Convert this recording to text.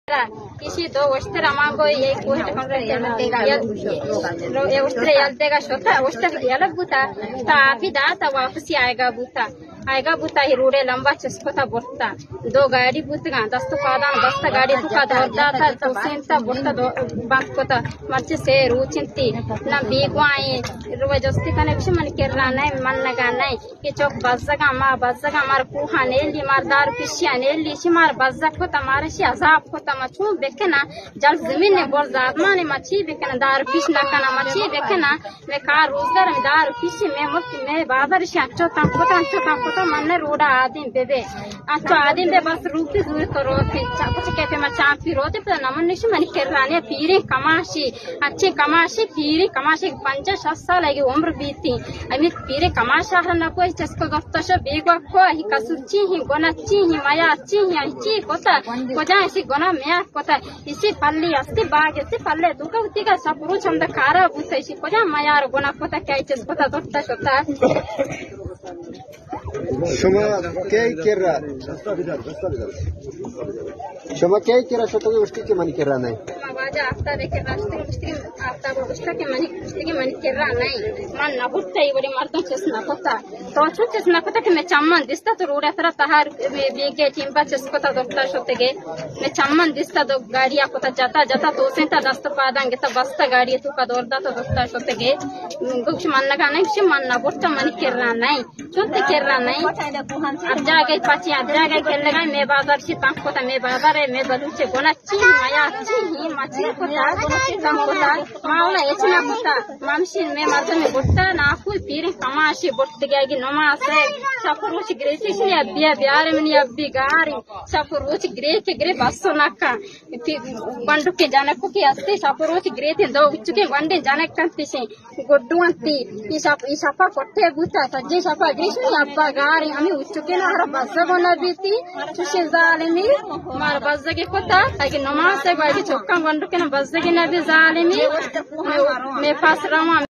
किसी दो वस्त्र अमागो ये पोस्ट कंट्रोल ये वस्त्र यल्देगा शोता वस्त्र यलग बुता ता अभी दाता वापसी आएगा बुता ही रोडे लंबा चस्कोता बोलता दो गाड़ी बुतगा दस्त पादा दस्त गाड़ी दुका दौड़ता था तो सेंता बोलता बात कोता मर्चे से रूचिंती ना बीगवाई रोज जस्ती कने विषय मन केरना नहीं मन लगा नहीं कि चौक बज़गा मार कुहा नेली मार दार पिशिया नेली शी मार बज़क को तमारे शी अजाब को तमचू बेकना जल जमीन ने बोल जामा ने मच्छी बेकना दार पिश ना कना मच्छी बेकना मैं कार रोजगार में दार पिश में मुक्त में बादर शी अच्छो ता मन रोड़ा आदिम बेबे अच्छो आदिम बे बस रूपी दूर करो कुछ कहते मैं चाप पी रोते पर नमन निशी मन केरलाने पीरे कमाशी अच्छे कमाशी पीरे कमाशी 5-6 साल लगी उम्र बीती अमित पीरे कमाशा न कोई चस्को दफ्तश बेगवा को ही कसुची ही गोनची ही माया अच्छी ही अच्छी कोता कोजा इसी गोना मैं कोता इसी पल्ली अस्ति बाग इसी पल्ले दुका उतिका सपुरु चंद कारा बुत इसी कोजा माया गोना कोता क्या चस्कोता दफ्तश होता शमा क्या केरा शमा क्या केरा शतो के उसकी के मन केरा नहीं आवाज आफ्ता देखे रास्ते उसकी आफ्ता उसका के मन केरा नहीं मन ना बुत्ता ही बड़ी मर्दों चस्ना कोता तो चस्ना कोता कि मैं चम्मन दिसता तो रोड़ा तरह तहार बेगे टिंपा चस्कोता दोता शोतेगे मैं चम्मन दिसता दो गाड़िया कोता जाता तो सेंता दस्त पादांगे तो बस्ता गाड़ी तू का दौड़ता तो दोता शोतेगे कुछ मन लगा नहीं मन ना बुत्ता मन केरा नहीं चोते केरा नहीं अब जाके पाची अब जाके खेलने मैं बाजार से तंग कोता मैं बाजार है मैं बलूचे गोना ची माया ची ही मछली कोता तंग कोता मावला एचना कोता मामशीन में मर्द में बुट्टा ना कोई पीरे कमाशी बुट्ट गया कि नमाज है सफरोच ग्रेसी से अबिया बियार में अब्बी गारी सफरोच ग्रे बसो नक्का बंडु के जाने को की अस्ते सफरोच ग्रे थे दो चुके बंडे जाने कंती से गोड्डू अंती ई सफा कोटे बुता सज्जे सफा ग्रेसी अब्बा गारी हमें उच्चके ना हर बस बना बीती सुशे जालिमी मार बस के कोता ताकि नमाज से बाकी चौका बंडु के ना बस के ना भी जालिमी मैं पास रहा